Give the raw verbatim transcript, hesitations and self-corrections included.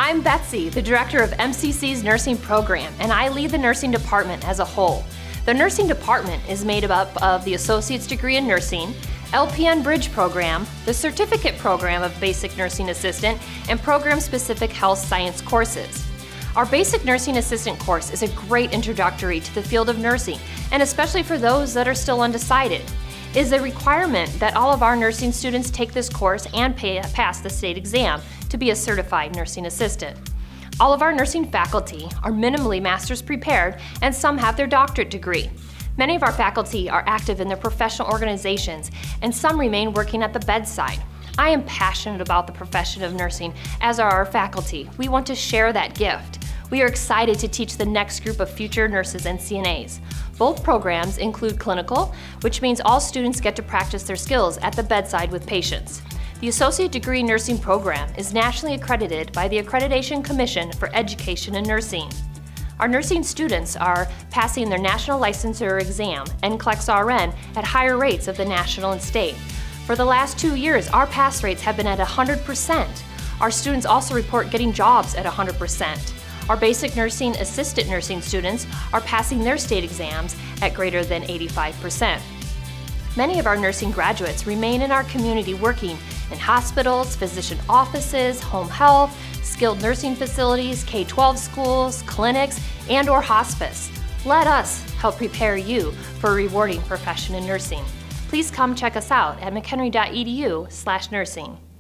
I'm Betsy, the director of M C C's nursing program, and I lead the nursing department as a whole. The nursing department is made up of the Associate's Degree in Nursing, L P N Bridge program, the Certificate program of Basic Nursing Assistant, and program-specific health science courses. Our Basic Nursing Assistant course is a great introductory to the field of nursing, and especially for those that are still undecided. It is a requirement that all of our nursing students take this course and pay, pass the state exam to be a certified nursing assistant. All of our nursing faculty are minimally master's prepared, and some have their doctorate degree. Many of our faculty are active in their professional organizations, and some remain working at the bedside. I am passionate about the profession of nursing, as are our faculty. We want to share that gift. We are excited to teach the next group of future nurses and C N As. Both programs include clinical, which means all students get to practice their skills at the bedside with patients. The Associate Degree Nursing program is nationally accredited by the Accreditation Commission for Education in Nursing. Our nursing students are passing their National Licensure Exam, N C L E X R N, at higher rates of the national and state. For the last two years, our pass rates have been at one hundred percent. Our students also report getting jobs at one hundred percent. Our Basic Nursing Assistant Nursing students are passing their state exams at greater than eighty-five percent. Many of our nursing graduates remain in our community working in hospitals, physician offices, home health, skilled nursing facilities, K twelve schools, clinics, and or hospice. Let us help prepare you for a rewarding profession in nursing. Please come check us out at mchenry dot e d u slash nursing.